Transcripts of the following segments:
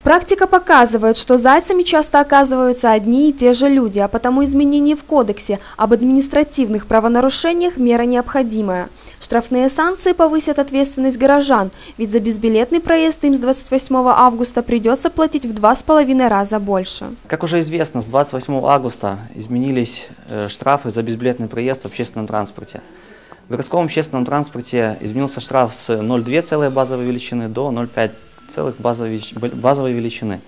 Практика показывает, что зайцами часто оказываются одни и те же люди, а потому изменение в кодексе об административных правонарушениях – мера необходимая. Штрафные санкции повысят ответственность горожан, ведь за безбилетный проезд им с 28 августа придется платить в 2,5 раза больше. Как уже известно, с 28 августа изменились штрафы за безбилетный проезд в общественном транспорте. В городском общественном транспорте изменился штраф с 0,2 целой базовой величины до 0,5 целых базовой величины.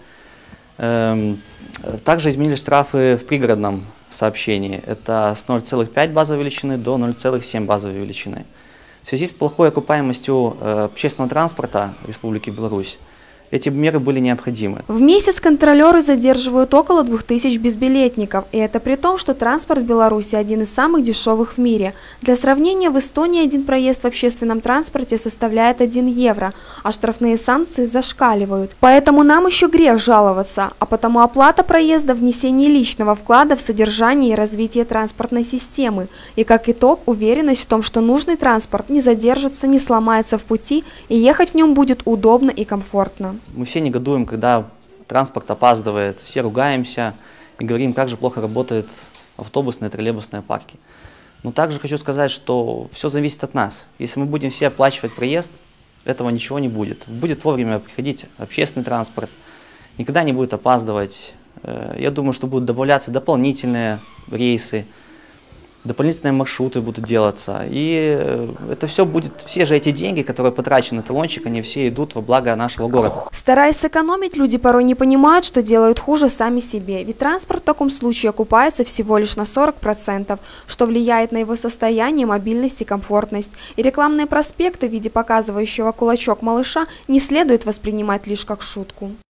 Также изменились штрафы в пригородном сообщении. Это с 0,5 базовой величины до 0,7 базовой величины. В связи с плохой окупаемостью общественного транспорта Республики Беларусь эти меры были необходимы. В месяц контролеры задерживают около 2000 безбилетников, и это при том, что транспорт в Беларуси один из самых дешевых в мире. Для сравнения, в Эстонии один проезд в общественном транспорте составляет 1 евро, а штрафные санкции зашкаливают. Поэтому нам еще грех жаловаться, а потому оплата проезда – внесение личного вклада в содержание и развитие транспортной системы. И как итог, уверенность в том, что нужный транспорт не задержится, не сломается в пути, и ехать в нем будет удобно и комфортно. Мы все негодуем, когда транспорт опаздывает, все ругаемся и говорим, как же плохо работают автобусные, троллейбусные парки. Но также хочу сказать, что все зависит от нас. Если мы будем все оплачивать проезд, этого ничего не будет. Будет вовремя приходить общественный транспорт, никогда не будет опаздывать. Я думаю, что будут добавляться дополнительные рейсы, дополнительные маршруты будут делаться. И это все будет, все же эти деньги, которые потрачены на талончик, они все идут во благо нашего города. Стараясь сэкономить, люди порой не понимают, что делают хуже сами себе. Ведь транспорт в таком случае окупается всего лишь на 40%, что влияет на его состояние, мобильность и комфортность. И рекламные проспекты в виде показывающего кулачок малыша не следует воспринимать лишь как шутку.